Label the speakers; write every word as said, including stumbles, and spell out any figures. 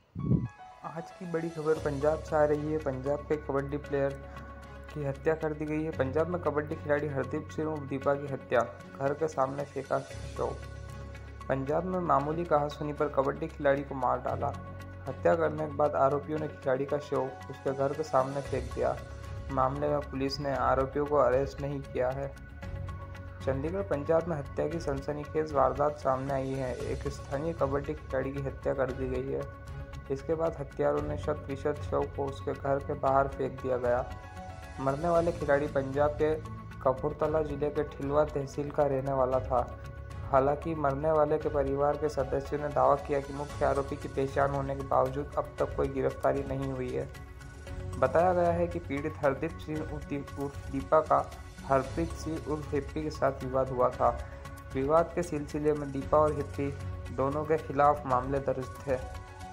Speaker 1: आज की बड़ी खबर पंजाब से आ रही है। पंजाब के कबड्डी प्लेयर की हत्या कर दी गई है। पंजाब में कबड्डी खिलाड़ी हरदीप सिंह उर्फ दीपा की हत्या, घर के सामने फेंका शव। पंजाब में मामूली कहासुनी पर कबड्डी खिलाड़ी को मार डाला। हत्या करने के बाद आरोपियों ने खिलाड़ी का शव उसके घर के सामने फेंक दिया। मामले में पुलिस ने आरोपियों को अरेस्ट नहीं किया है। चंडीगढ़, पंजाब में हत्या की सनसनीखेज वारदात सामने आई है। एक स्थानीय कबड्डी खिलाड़ी की हत्या कर दी गई है। इसके बाद हत्यारों ने शत विशत शव को उसके घर के बाहर फेंक दिया गया। मरने वाले खिलाड़ी पंजाब के कपूरथला जिले के ठिलवा तहसील का रहने वाला था। हालांकि मरने वाले के परिवार के सदस्यों ने दावा किया कि मुख्य आरोपी की पहचान होने के बावजूद अब तक कोई गिरफ्तारी नहीं हुई है। बताया गया है कि पीड़ित हरदीप सिंह उर्फ दीपा का हरप्रीत सिंह उर्फ हिप्पी के साथ विवाद हुआ था। विवाद के सिलसिले में दीपा और हिप्पी दोनों के खिलाफ मामले दर्ज थे।